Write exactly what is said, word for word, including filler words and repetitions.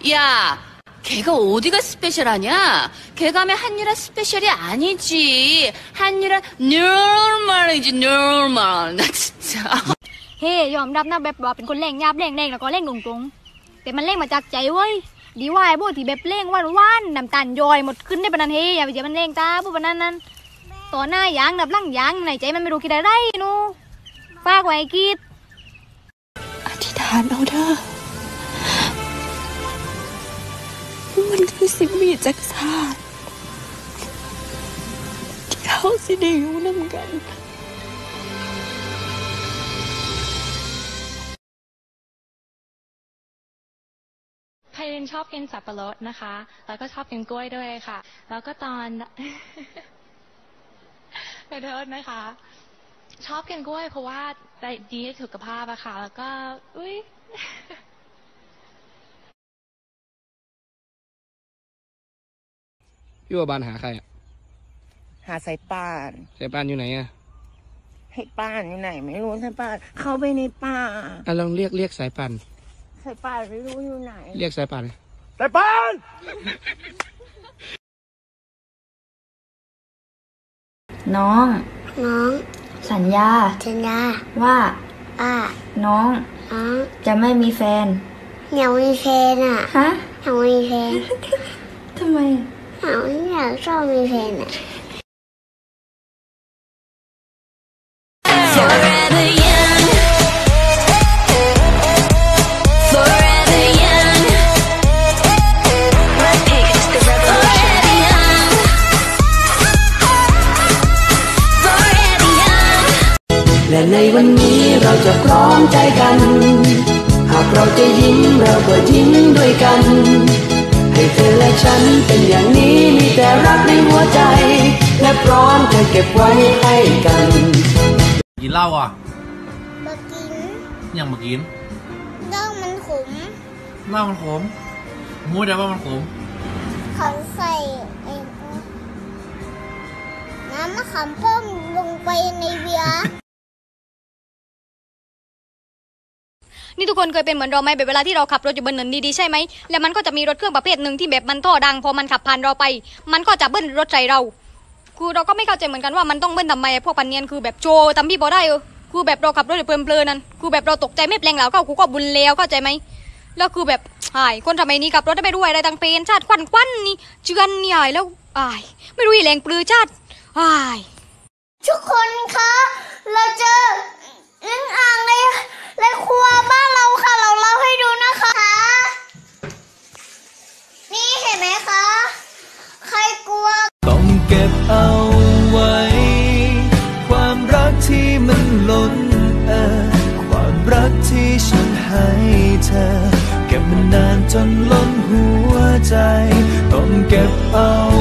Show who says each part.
Speaker 1: 야, 걔가 어디가 스페셜하냐? 걔가면 한유라 스페셜이 아니지. 한유라 normal이지 normal. 나 진짜.
Speaker 2: เฮ้ยอมรับนะแบบว่าเป็นคนเล่งยาบเล่งเล่งแล้วก็เล่งตรงๆแต่มันเล่งมาจากใจเว้ยดีว่าไอ้พวกที่แบบเล่งว่านว่านน้ำตาลย่อยหมดขึ้นได้ปะนันเฮ้ยอย่าไปเจอมันเล่งตาพวกปะนั้นนั้นต่อหน้ายางดับล่างยางในใจมันไม่รู้คิดอะไรนูฝากไว้คิด
Speaker 3: อธิษฐานเอาเด้อมันคือสิ่งมีจักรศาสตร์ที่เขาสิได้อยู่นำกัน
Speaker 4: ไพรินชอบกินสับปะรดนะคะแล้วก็ชอบกินกล้วยด้วยค่ะแล้วก็ตอนขอโทษนะคะชอบกินกล้วยเพราะว่าดีต่อสุขภาพอะค่ะแล้วก็อุ้ย
Speaker 5: พี่ว่าบานหาใครอ่ะ
Speaker 6: หาสายป่าน
Speaker 5: สายป่านอยู่ไหนอ่ะ
Speaker 6: ให้ป่านอยู่ไหนไม่รู้สายป่านเข้าไปในป่า
Speaker 5: อ่ะลองเรียกเรียกสายป่าน
Speaker 6: สายป่านไม่รู้อยู่ไหน
Speaker 5: เรียกสายป่าน
Speaker 6: สายป่าน
Speaker 3: น้อง
Speaker 7: น้อง
Speaker 3: สัญญา
Speaker 7: สัญญา
Speaker 3: ว่า
Speaker 7: อ่า
Speaker 3: น้อง
Speaker 7: น้อง
Speaker 3: จะไม่มีแฟน
Speaker 7: อยากมีแฟนอ่ะ
Speaker 3: ฮะ
Speaker 7: อยากมีแฟน
Speaker 3: ทำไม
Speaker 7: อยากอยากชอบมีแฟนอ่ะ
Speaker 8: และในวันนี้เราจะพร้อมใจกันหากเราจะยิ้มเราก็ยิ้มด้วยกันให้เธอและฉันเป็นอย่างนี้มีแต่รักในหัวใจและพร้อมจะเก็บไว้ให้กัน
Speaker 9: กินเหล้าอ่ะ
Speaker 7: มากิน
Speaker 9: ยังมากิน
Speaker 7: เหล้ามันขม
Speaker 9: เหล้ามันขมมูดแต่ว่ามันขม
Speaker 7: เขาใส่น้ำมะขามป้อมลงไปในเบียร์
Speaker 2: นี่ทุกคนเคยเป็นเหมือนเราไหมแบบเวลาที่เราขับรถอยู่บนถนนดีๆใช่ไหมแล้วมันก็จะมีรถเครื่องประเภทหนึ่งที่แบบมันท่อดังพอมันขับผ่านเราไปมันก็จะเบิ้ลรถใส่เราคือเราก็ไม่เข้าใจเหมือนกันว่ามันต้องเบิ้ลทำไมพวกปันเนียนคือแบบโจทำพี่พอได้เออคือแบบเราขับรถเพลินๆนั่นคือแบบเราตกใจไม่แปลงแล้วก็กูก็บุญเลวเข้าใจไหมแล้วคือแบบหายคนสมัยนี้ขับรถได้ไม่รู้อะไรต่างเป็นชาติควันควันนี่เจือนนี่หายแล้วหายไม่รู้อีแรงปลือชาติหาย
Speaker 7: ทุกคนคะเราเจออึ้งอ่างเลยในครัวบ้านเราค่ะเราเล่าให้ดูนะคะนี่เห็นไหมคะใครกลัว
Speaker 8: ต้องเก็บเอาไว้ความรักที่มันล้นเอ่อความรักที่ฉันให้เธอเก็บมันนานจนล้นหัวใจต้องเก็บเอา